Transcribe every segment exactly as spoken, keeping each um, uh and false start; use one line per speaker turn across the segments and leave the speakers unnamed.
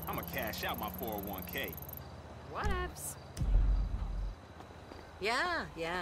I'ma cash out my four oh one K.
Whatevs. Yeah, yeah.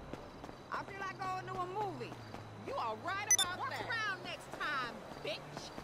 I feel like going to a movie. You are right about
What's
that.
around next time, bitch?